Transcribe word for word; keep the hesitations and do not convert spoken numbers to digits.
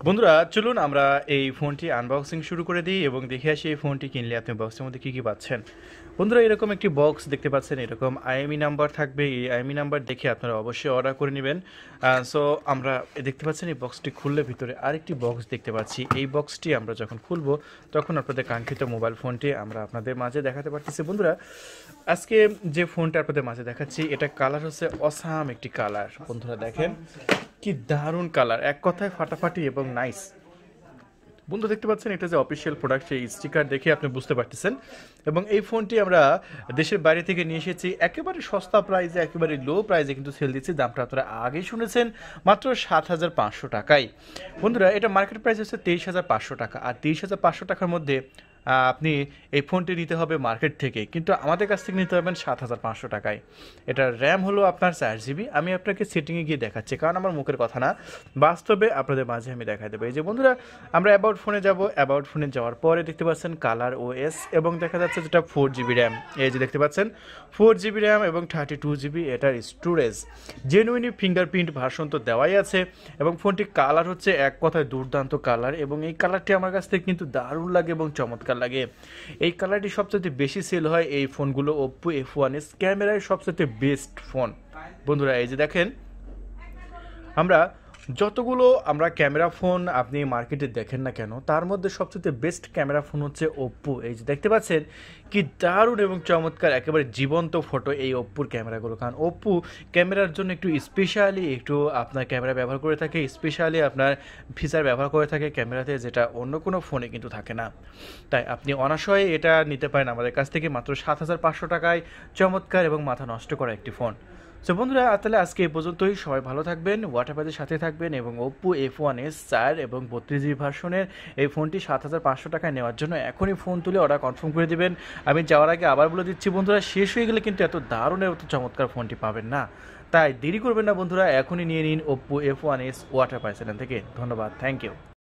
বন্ধুরা চলুন আমরা এই ফোনটি আনবক্সিং শুরু করে দিই এবং দেখে আসি এই ফোনটি কিনলে আপনি বক্সের মধ্যে কী কী পাচ্ছেন। বন্ধুরা এরকম একটি বক্স দেখতে পাচ্ছেন, এরকম আইএমই নাম্বার থাকবে। এই আইএমই নাম্বার দেখে আপনারা অবশ্যই অর্ডার করে নেবেন। সো আমরা দেখতে পাচ্ছেন এই বক্সটি খুললে ভিতরে আরেকটি বক্স দেখতে পাচ্ছি। এই বক্সটি আমরা যখন খুলবো তখন আপনাদের কাঙ্ক্ষিত মোবাইল ফোনটি আমরা আপনাদের মাঝে দেখাতে পারতেছি। বন্ধুরা আজকে যে ফোনটা আপনাদের মাঝে দেখাচ্ছি এটা কালার হচ্ছে অসাম একটি কালার। বন্ধুরা দেখেন কি দারুণ কালার, এক কথায় ফাটাফাটি এবং নাইস। বন্ধু দেখতে পাচ্ছেন এটা যে অফিসিয়াল প্রোডাক্ট, সেই স্টিকার দেখে আপনি বুঝতে পারতেছেন। এবং এই ফোনটি আমরা দেশের বাইরে থেকে নিয়ে এসেছি একেবারে সস্তা প্রাইসে, একেবারে লো প্রাইসে কিন্তু সেল দিচ্ছি। দামটা আপনারা আগেই শুনেছেন, মাত্র সাত হাজার পাঁচশো টাকায়। বন্ধুরা এটা মার্কেট প্রাইস হচ্ছে তেইশ হাজার পাঁচশো টাকা, আর তেইশ হাজার পাঁচশো টাকার মধ্যে আপনি এই ফোনটি নিতে হবে মার্কেট থেকে, কিন্তু আমাদের কাছ থেকে নিতে হবেন সাত হাজার পাঁচশো টাকায়। এটার র্যাম হলো আপনার চার জিবি। আমি আপনাকে সেটিংয়ে গিয়ে দেখাচ্ছি, কারণ আমার মুখের কথা না, বাস্তবে আপনাদের মাঝে আমি দেখা দেবো। এই যে বন্ধুরা আমরা অ্যাবাউট ফোনে যাব, অ্যাবাউট ফোনে যাওয়ার পরে দেখতে পাচ্ছেন কালার ওএস এবং দেখা যাচ্ছে যেটা ফোর জিবি র্যাম। এই যে দেখতে পাচ্ছেন ফোর জিবি র্যাম এবং থার্টি টু জিবি এটার স্টোরেজ। জেনুইনি ফিঙ্গারপ্রিন্ট ভার্সন তো দেওয়াই আছে এবং ফোনটি কালার হচ্ছে এক কথায় দুর্দান্ত কালার, এবং এই কালারটি আমার কাছ থেকে কিন্তু দারুণ লাগে এবং চমৎকার লাগে। এই কালারটি সবচেয়ে বেশি সেল হয় এই ফোনগুলো ওপ্পো এফ ওয়ান এস, ক্যামেরায় সবচেয়ে বেস্ট ফোন। বন্ধুরা এই যে দেখেন আমরা যতগুলো আমরা ক্যামেরা ফোন আপনি মার্কেটে দেখেন না কেন, তার মধ্যে সবচেয়ে বেস্ট ক্যামেরা ফোন হচ্ছে ওপ্পো। এই যে দেখতে পাচ্ছেন কি দারুণ এবং চমৎকার একেবারে জীবন্ত ফটো এই ওপ্পোর ক্যামেরাগুলো। কারণ ওপ্পো ক্যামেরার জন্য একটু স্পেশালি একটু আপনার ক্যামেরা ব্যবহার করে থাকে, স্পেশালি আপনার ফিচার ব্যবহার করে থাকে ক্যামেরাতে, যেটা অন্য কোনো ফোনে কিন্তু থাকে না। তাই আপনি অনায়াসে এটা নিতে পারেন আমাদের কাছ থেকে মাত্র সাত হাজার পাঁচশো টাকায়। চমৎকার এবং মাথা নষ্ট করা একটি ফোন। সো বন্ধুরা তাহলে আজকে এই পর্যন্তই। সবাই ভালো থাকবেন, হোয়াটসঅ্যাপের সাথে থাকবেন, এবং ওপ্পো এফ ওয়ান এস চার এবং বত্রিশ জিবি ভার্সনের এই ফোনটি সাত হাজার পাঁচশো টাকায় নেওয়ার জন্য এখনই ফোন তুলে অর্ডার কনফার্ম করে দেবেন। আমি যাওয়ার আগে আবার বলে দিচ্ছি বন্ধুরা, শেষ হয়ে গেলে কিন্তু এত দারুণ এত চমৎকার ফোনটি পাবেন না। তাই দেরি করবেন না বন্ধুরা, এখনই নিয়ে নিন Oppo F one S WhatsApp channel থেকে। ধন্যবাদ, থ্যাংক ইউ।